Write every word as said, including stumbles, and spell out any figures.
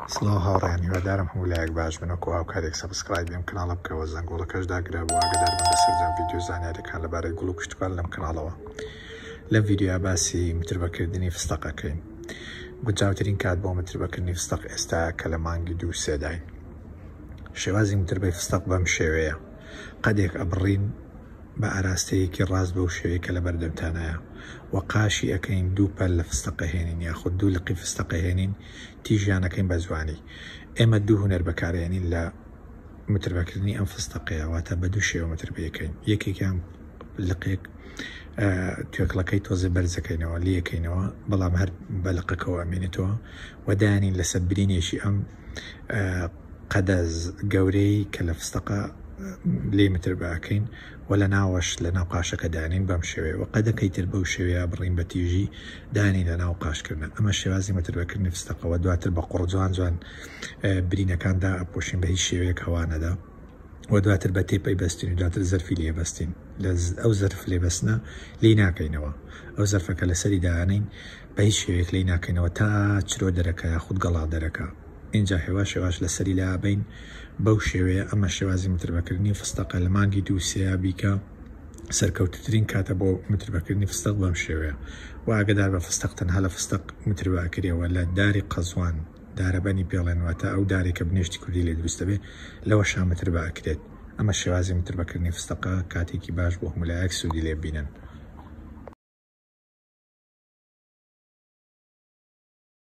سڵاو هاوڕێیان هیوادارم هەموو لایەک باش بن وەکو هاوکارێک سەبسکرایب بێم کەناڵە بکەوە زەنگۆڵەکەش داگرا بۆ ئاگادار بن لەسەرجان ڤیدیۆ زانیاریەکان لەبارەی گوڵ و کشتوکار لەم کەناڵەوە. لەم ڤیدیۆیا باسی متربەکردنی فستەقەکەین. گونجاوترین کات بۆ متربەکردنی فستەق ئێستایە کە لە مانگی دوو سێداین. شێوازی متربەی فستەق بەم شێوەیە. قەدێک ئەبڕین بە ئاراستەیەکی ڕاست بەو شێوەیە کە لە بەردەمتانایە و قاشی ئەەکەین دوو پەل لە فستەقەهێنین یاخود دوو لقی فستەقەهێنین تیژیانەکەین بە جوانی. ئێمە دوو هونەر بەکارهێنین لە متربەکردنی ئەم فستەقەیە واتە بە دوو شێوە متربەکەین. یەکێکیان لقێک توێکڵەکەی تۆزە بەرزەکەینەوە لێەکەینەوە بەڵام هەر بە لقەکەەوە ئەمێنێتەوە و دانین لەسەر برینێکی ئەم قەدە گەورەی کە لە فستەقە لێ متربەکەین و لە ناوەش لە ناو قاشەکە دانین بەم شێوەیە و قەدەکەی تر بەو شێوەیە بڕین بە تیژی دانی لە ناو قاشکردن. ئەمە شێوازی متربەکردنی فستەقەوە دواتر بە قوڕ جوان جوان برینەکاندا ئەپۆشین بە هیچ شێوەیەک هەوانەدا و دواتر بە تێپەی بەستین و دواتر زەرفی لێ بەستین. لە ئەو زەرف لێ بەستنە لی ناکەینەوە. ئەو زەرفەکە لەسەری دانین بە هیچ شێوەیەک لی ناکەینەوە تا چرۆ دەرەکە یاخود گەڵا دەرەکە. اینجا هێوا شێواش لەسەری لابین بەو شێوەیە. ئەمە شێوازی متربەکردنی فستەقە لە مانگی دوو سێیا بیکە سەرکەوتترین کاتە بۆ متربەکردنی فستەق بەم شێوەیە و ئاگادار بە فستەق تەنها لە فستەق متربەکرێەوە لە داری قەزوان دارەبەنی پێڵێنواتە ئەو دارێکە بنێشتی کوردی لێ دروستە بێ لەوە شا متربەکرێت. ئەمە شێوازی متربەکردنی فستەقە کاتێکی باش بۆ هەموو لایەک سوودی لێ بینن.